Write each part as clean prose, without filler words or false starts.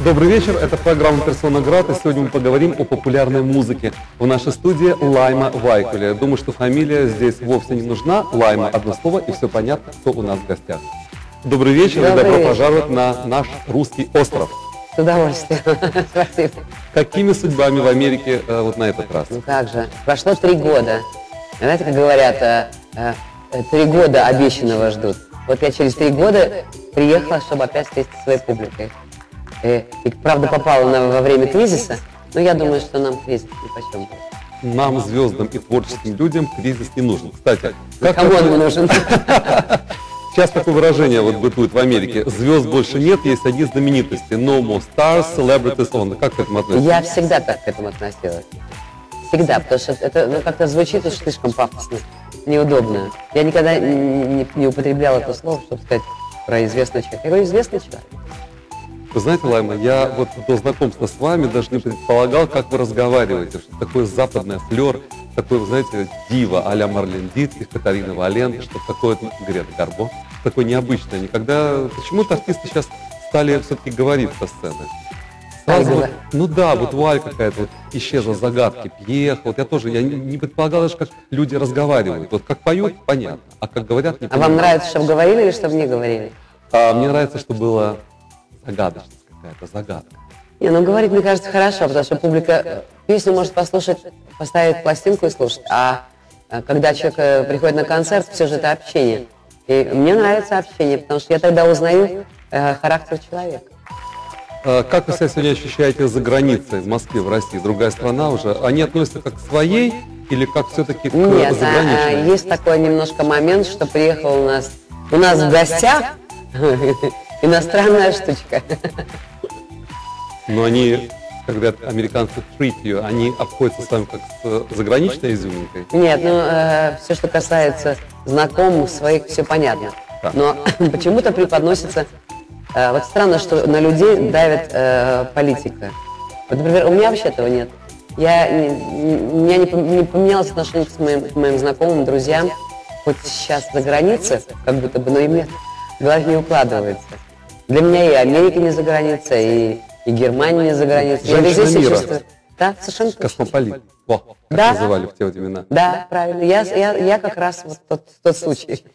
Добрый вечер, это программа «Персона Грата». Сегодня мы поговорим о популярной музыке. В нашей студии Лайма Вайкуле. Я думаю, что фамилия здесь вовсе не нужна. Лайма, одно слово, и все понятно, кто у нас в гостях. Добрый вечер и добро пожаловать на наш русский остров. С удовольствием. Спасибо. Какими судьбами в Америке вот на этот раз? Ну как же, прошло 3 года. Знаете, как говорят, 3 года обещанного ждут. Вот я через 3 года приехала, чтобы опять встретиться со своей публикой. И правда попала во время кризиса, но я думаю, что нам кризис ни почем. Нам, звездам и творческим людям, кризис не нужен. Кстати, кому он нужен? Сейчас такое выражение вот бытует в Америке. Звезд больше нет, есть одни знаменитости. No more stars, celebrities only. Как к этому относитесь? Я всегда так к этому относилась. Всегда, потому что это как-то звучит уж слишком пафосно, неудобно. Я никогда не употребляла это слово, чтобы сказать про известного человека. Я говорю, известный человек. Вы знаете, Лайма, я вот до знакомства с вами даже не предполагал, как вы разговариваете, что такое западный флер, такой, вы знаете, дива а-ля Марлен Дитрих, Катарина Вален, что такое Грета Гарбо, такое необычное. Никогда, почему-то артисты сейчас стали все-таки говорить со сцены. Сразу, ну да, вот вуаль какая-то, вот исчезла, загадки, Пьеха, вот я тоже, я не предполагал даже, как люди разговаривают. Вот как поют, понятно, а как говорят, не понимаю. А вам нравится, чтобы говорили или чтобы не говорили? Мне нравится, чтобы было загадочность какая-то, загадка. Не, ну говорить, мне кажется, хорошо, потому что публика песню может послушать, поставить пластинку и слушать, а когда человек приходит на концерт, все же это общение. И мне нравится общение, потому что я тогда узнаю характер человека. Как вы себя сегодня ощущаете за границей, в Москве, в России, другая страна уже? Они относятся как к своей или как все-таки к заграничной? Нет, есть такой немножко момент, что приехал у нас в гостях иностранная штучка. Но они, когда американцы treat you, они обходятся с вами как с заграничной изюминкой? Нет, все, что касается знакомых, своих, все понятно. Да. Но почему-то преподносится... Вот странно, что на людей давит политика. Вот, например, у меня вообще этого нет. У меня не поменялось отношение к моим знакомым, друзьям. Хоть сейчас за границей, как будто бы, но и мне в голове не укладывается. Для меня и Америка не за границей, и Германия не за границей. Я везде себя чувствую. Да, совершенно точно. Космополит. О, как да? называли в те времена. Да, правильно. Я как раз вот тот случай.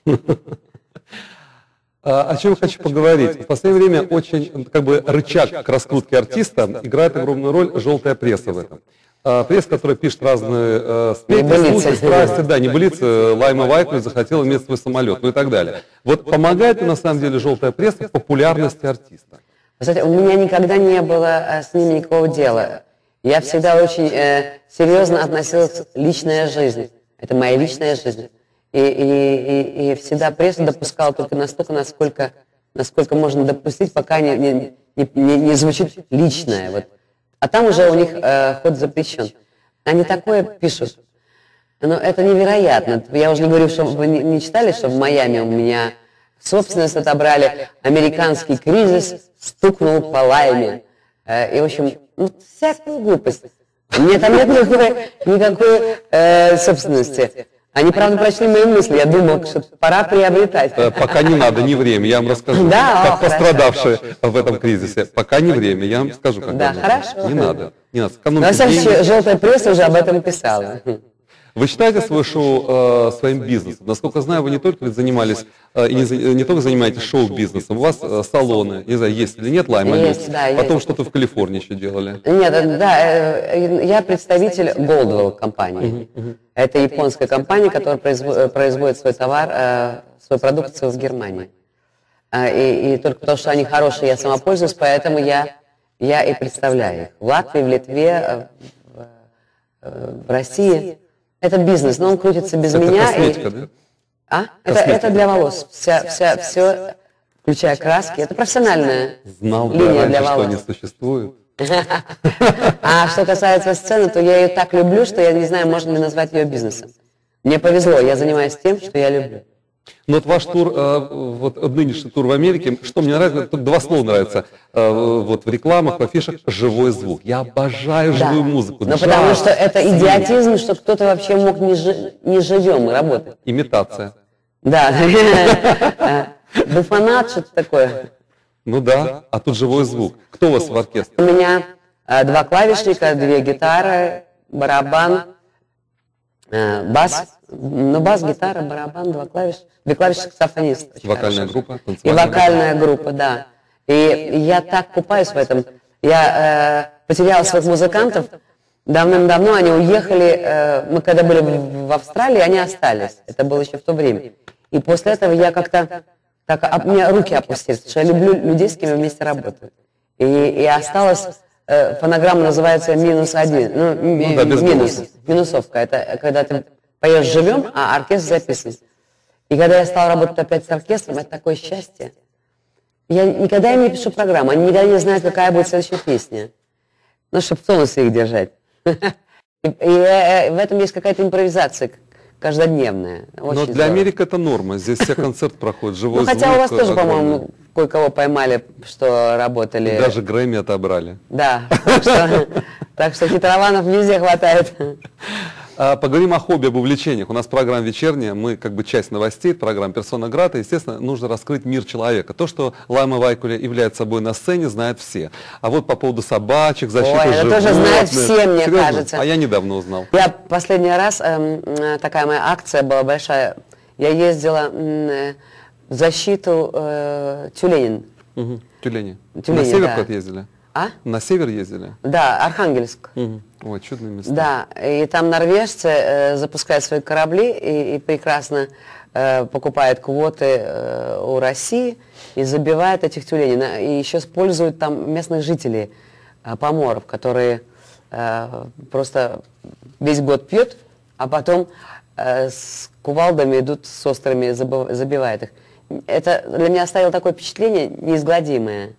О чем я хочу поговорить. В последнее время очень рычаг к раскрутке артиста играет огромную роль желтая пресса в этом. Пресса, которая пишет разные сплетни, слухи, страсти, да, небылицы, Лайма Вайкуле захотела иметь свой самолет, ну и так далее. Вот помогает ли на самом деле желтая пресса популярности артиста? Кстати, у меня никогда не было с ними никакого дела. Я всегда очень серьезно относилась к личной жизни. Это моя личная жизнь. И всегда прессу допускала только настолько, насколько можно допустить, пока не звучит личное. Вот. А там уже у них ход запрещен. Они такое пишут. Но это невероятно. Я уже не говорю, что вы не читали, что в Майами у меня собственность отобрали, американский кризис стукнул по Лайме. И, в общем, всякую глупость. У меня там нет никакой собственности. Они, правда, прочли мои мысли. Я думал, что пора приобретать. Пока не надо, не время. Я вам расскажу, как пострадавшие в этом кризисе. Пока не время. Я вам скажу, как да, хорошо. Не надо. На самом деле, желтая пресса уже об этом писала. Вы считаете свое шоу своим бизнесом? Насколько знаю, вы не только занимались, не только занимаетесь шоу-бизнесом, у вас салоны, не знаю, есть или нет, Лайма есть, да, потом что-то в Калифорнии еще делали. Нет, да, я представитель Goldwell компании. Это японская компания, которая производит свой товар, свою продукцию в Германии. И только потому, что они хорошие, я сама пользуюсь, поэтому я и представляю их. В Латвии, в Литве, в России. Это бизнес, но он крутится без меня. Косметика, да? Это для волос. Все, включая краски. Это профессиональная линия для волос. Что они существуют. А что касается сцены, то я ее так люблю, что я не знаю, можно ли назвать ее бизнесом. Мне повезло, я занимаюсь тем, что я люблю. Но вот ваш тур, вот нынешний тур в Америке, что мне нравится, тут 2 слова нравится, вот в рекламах, в афишах, живой звук. Я обожаю живую музыку. Но потому что это идиотизм, что кто-то вообще мог не живем работать. Имитация. Да. Буфонат, что-то такое. Ну да, а тут живой звук. Кто у вас в оркестре? У меня 2 клавишника, 2 гитары, барабан, бас, ну бас, гитара, барабан, 2 клавиши саксофонист. Вокальная группа? И Танцевальная вокальная группа, да. И я так купаюсь в этом. Я потеряла своих музыкантов. Давным-давно они уехали. Мы когда были в Австралии, они остались. Это было еще в то время. И после этого я как-то... Так, у меня руки опустились, потому что я люблю людей, с кем я вместе работаю. И осталась... Фонограмма называется -1. Ну, да, без минусовка. Это когда ты поешь живем, а оркестр записан. И когда я стала работать опять с оркестром, это такое счастье. Я никогда им не пишу программу, они никогда не знают, какая будет следующая песня. Ну, чтобы в тонусе их держать. И в этом есть какая-то импровизация каждодневная. Но для Америки это норма. Здесь все концерты проходят, живой звук. Ну, хотя у вас тоже, по-моему, кое-кого поймали, что работали. И даже Грэмми отобрали. Да, так что хитрованов везде хватает. Поговорим о хобби, об увлечениях. У нас программа вечерняя, мы как бы часть новостей, программа «Персона Грата». Естественно, нужно раскрыть мир человека. То, что Лайма Вайкуле является собой на сцене, знают все. А вот по поводу собачек, защиты животных... это тоже знают все, мне кажется. А я недавно узнал. Я последний раз, такая моя акция была большая, я ездила в защиту тюленей. Угу. Тюлени. Тюлени, на север да. куда-то ездили? А? На север ездили? Да, Архангельск. Угу. Ой, чудные места. Да, и там норвежцы запускают свои корабли и прекрасно покупают квоты у России и забивают этих тюленей. И еще используют там местных жителей, поморов, которые просто весь год пьют, а потом с кувалдами идут с острыми, забивают их. Это для меня оставило такое впечатление неизгладимое.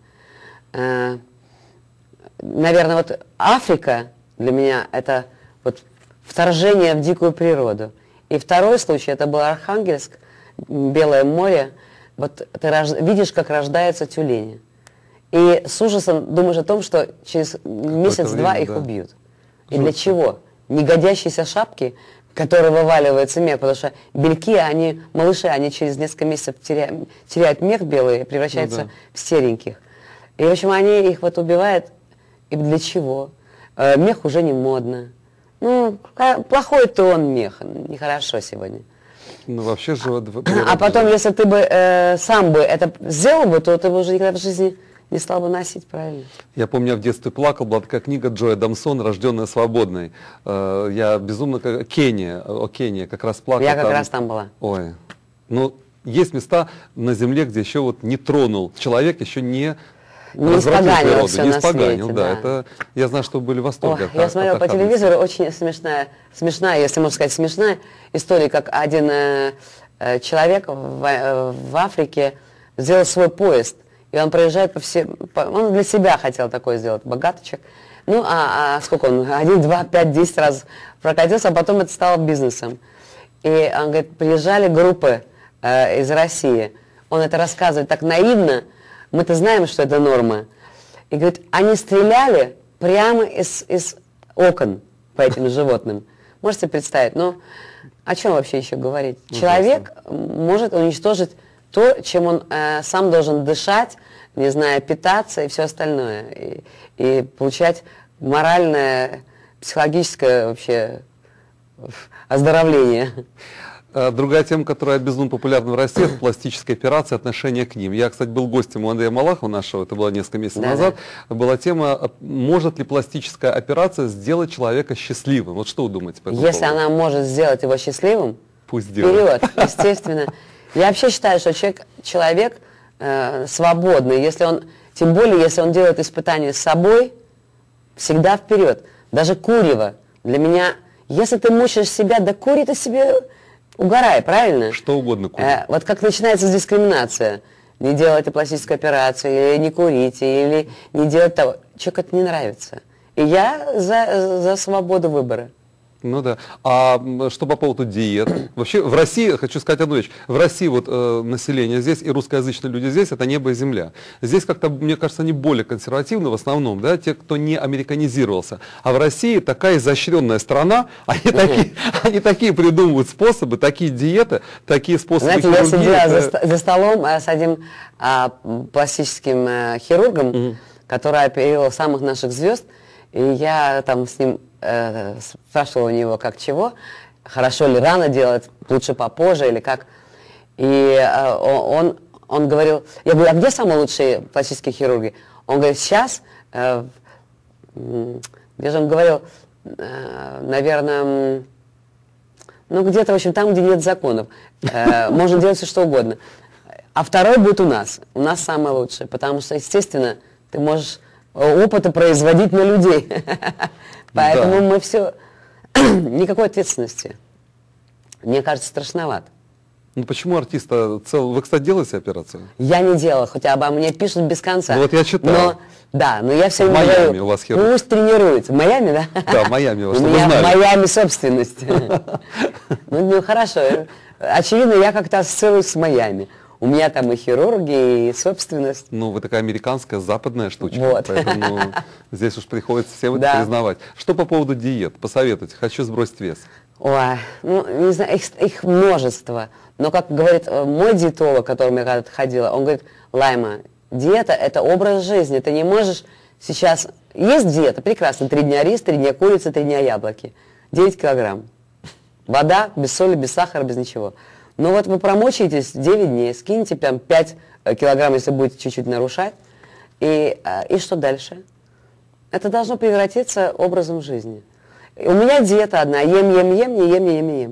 Наверное, вот Африка для меня это вот вторжение в дикую природу. И второй случай, это был Архангельск, Белое море. Вот ты видишь, как рождаются тюлени. И с ужасом думаешь о том, что через месяц-два их убьют. И для чего? Негодящиеся шапки, которые вываливаются мех, потому что бельки, малыши, они через несколько месяцев теряют мех белый и превращаются в сереньких. И, в общем, они их вот убивают. И для чего? Мех уже не модно. Ну, плохой тон меха, нехорошо сегодня. Ну, вообще же... А потом, если ты бы сам бы это сделал бы, то ты бы уже никогда в жизни не стал бы носить, правильно? Я помню, я в детстве плакал, была такая книга Джоя Дамсон «Рожденная свободной». Я безумно... Кения, как раз плакал. Я как раз там была. Ой, ну, есть места на земле, где еще вот не тронул человек, еще не развратил природу, не испоганил, да. Это, я знаю, что были в восторге. Я смотрела по телевизору, очень смешная, если можно сказать, смешная история, как один человек в Африке сделал свой поезд, и он проезжает он для себя хотел такое сделать, богаточек. Ну, сколько он, 1, 2, 5, 10 раз прокатился, а потом это стало бизнесом. И он говорит, приезжали группы из России, он это рассказывает так наивно, мы-то знаем, что это норма. И говорит, они стреляли прямо из окон по этим животным. Можете представить? Ну, о чем вообще еще говорить? Человек может уничтожить то, чем он сам должен дышать, не знаю, питаться и все остальное. И получать моральное, психологическое вообще оздоровление. Другая тема, которая безумно популярна в России, это пластические операции, отношение к ним. Я, кстати, был гостем у Андрея Малахова нашего, это было несколько месяцев назад. Была тема, может ли пластическая операция сделать человека счастливым? Вот что вы думаете по этому Если поводу? она может сделать его счастливым, пусть делает. Вперед, естественно. Я вообще считаю, что человек свободный, тем более, если он делает испытания с собой, всегда вперед. Даже курево. Для меня, если ты мучаешь себя, да кури ты себе... Угорай, правильно? Что угодно курить. Вот как начинается дискриминация. Не делайте пластическую операцию, или не курите, или не делать того. Человеку это не нравится. И я за свободу выбора. Ну да. А что по поводу диет? Вообще в России, хочу сказать одну вещь, в России вот население здесь и русскоязычные люди здесь, это небо и земля. Здесь как-то, мне кажется, они более консервативны в основном, да, те, кто не американизировался. А в России такая изощренная страна, они такие придумывают способы, такие диеты, такие способы. Знаете, я сидела за столом с одним пластическим хирургом, который оперировал самых наших звезд, и я там с ним спрашивала у него, как чего, хорошо ли рано делать, лучше попозже или как. И он говорил, я говорю, а где самые лучшие пластические хирурги? Он говорит, сейчас, где же он говорил, наверное, ну где-то, в общем, там, где нет законов, можно делать все, что угодно. А второй будет у нас самое лучшее, потому что, естественно, ты можешь опыты производить на людей. Поэтому мы все... Никакой ответственности. Мне кажется, страшновато. Ну почему артиста Вы, кстати, делаете операцию? Я не делала, хотя обо мне пишут без конца. Ну вот я читал. Но я все время говорю, говорю, у вас хирург. Пусть тренируется. В Майами, да? Да, в Майами. У меня в Майами собственность. Ну хорошо. Очевидно, я как-то ассоциируюсь с Майами. У меня там и хирурги, и собственность. Ну, вы такая американская, западная штучка, вот. Поэтому здесь уж приходится всем это признавать. Что по поводу диет? Посоветуйте. Хочу сбросить вес. Ой, ну, не знаю, их множество. Но, как говорит мой диетолог, к которому я когда-то ходила, он говорит, Лайма, диета – это образ жизни. Ты не можешь сейчас... Есть диета, прекрасно. 3 дня рис, 3 дня курица, 3 дня яблоки. 9 килограмм. Вода, без соли, без сахара, без ничего. Ну вот вы промочитесь 9 дней, скиньте прям 5 килограмм, если будете чуть-чуть нарушать. И что дальше? Это должно превратиться образом жизни. У меня диета одна. Ем, не ем.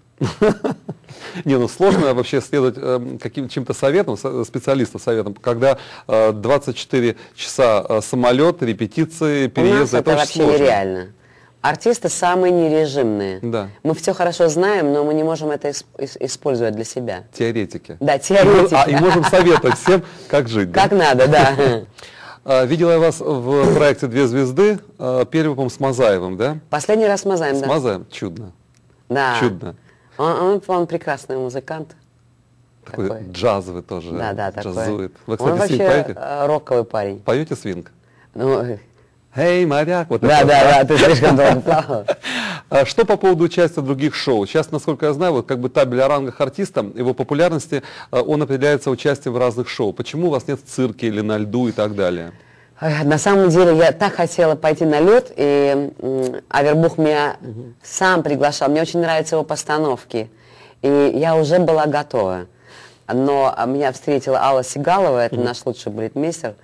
Не, ну сложно вообще следовать каким-то советам, специалистов советам, когда 24 часа самолет, репетиции, переезды, это очень сложно. Вообще нереально. Артисты самые нережимные. Да. Мы все хорошо знаем, но мы не можем это использовать для себя. Теоретики. Да, теоретики. И можем советовать всем, как жить. Как надо, да. Видела я вас в проекте «Две звезды», первый, по-моему, с Мазаевым, да? Последний раз с Мазаевым, да. С Мазаевым? Чудно. Да. Чудно. Он прекрасный музыкант. Такой джазовый тоже. Да, джазует. Вы, кстати, он свинг поете? Роковый парень. Поете свинг? Ну, «Эй, моряк!» вот да, ты слишком долго плавал. Что по поводу участия в других шоу? Сейчас, насколько я знаю, вот как бы табель о рангах артиста, его популярности, он определяется участием в разных шоу. Почему у вас нет в цирке или на льду и так далее? На самом деле, я так хотела пойти на лед, и Авербух меня сам приглашал. Мне очень нравятся его постановки. И я уже была готова. Но меня встретила Алла Сигалова, это наш лучший балетмейстер.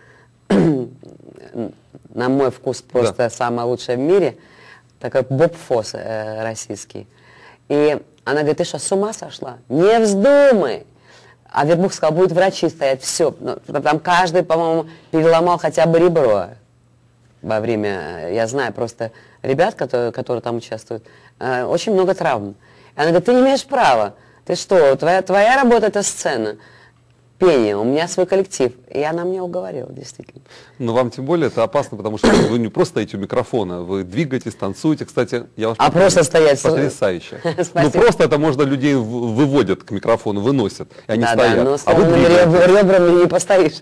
На мой вкус просто самая лучшая в мире. Такой Боб Фосс российский. И она говорит, ты что, с ума сошла? Не вздумай! А Авербух сказал, будут врачи стоять, все. Там каждый, по-моему, переломал хотя бы ребро во время, я знаю просто ребят, которые там участвуют, очень много травм. И она говорит, ты не имеешь права. Ты что, твоя работа это сцена. Пение, у меня свой коллектив. И она мне уговорила, действительно. Но вам тем более это опасно, потому что вы не просто стоите у микрофона, вы двигаетесь, танцуете. Кстати, я ваш просто стоять потрясающе. Ну просто это можно людей выводят к микрофону, выносят, и они стоят. Да, но с ребрами не постоишь.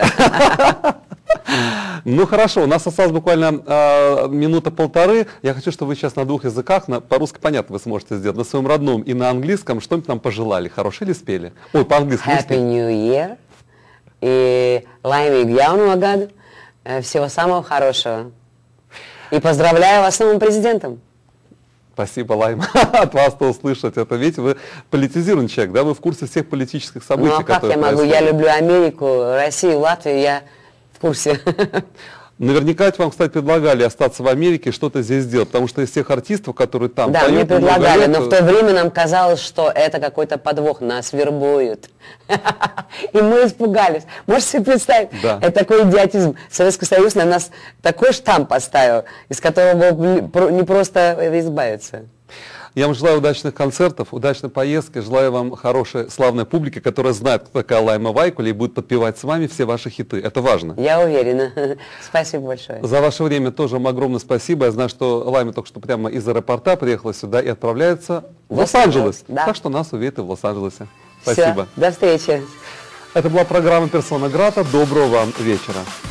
Ну хорошо, у нас осталось буквально минута-полторы. Я хочу, чтобы вы сейчас на 2 языках, по-русски понятно вы сможете сделать, на своем родном и на английском, что-нибудь нам пожелали. Хорошо ли спели? Ой, по-английски. Happy New Year. И Лайме Гьяуну Агаду. Всего самого хорошего. И поздравляю вас с новым президентом. Спасибо, Лайма. От вас-то услышать это. Ведь вы политизированный человек, да? Вы в курсе всех политических событий, ну, а как я могу? Я люблю Америку, Россию, Латвию, я в курсе. Наверняка ведь вам, кстати, предлагали остаться в Америке, что-то здесь сделать, потому что из всех артистов, которые там да, поют... мне предлагали, но в то время нам казалось, что это какой-то подвох, нас вербуют. И мы испугались. Можете себе представить? Да. Это такой идиотизм. Советский Союз на нас такой штамп поставил, из которого было не просто избавиться. Я вам желаю удачных концертов, удачной поездки, желаю вам хорошей, славной публики, которая знает, кто такая Лайма Вайкуле и будет подпевать с вами все ваши хиты. Это важно. Я уверена. Спасибо большое. За ваше время тоже вам огромное спасибо. Я знаю, что Лайма только что прямо из аэропорта приехала сюда и отправляется в Лос-Анджелес. Да. Так что нас увидят и в Лос-Анджелесе. Спасибо. Все, до встречи. Это была программа «Персона Грата». Доброго вам вечера.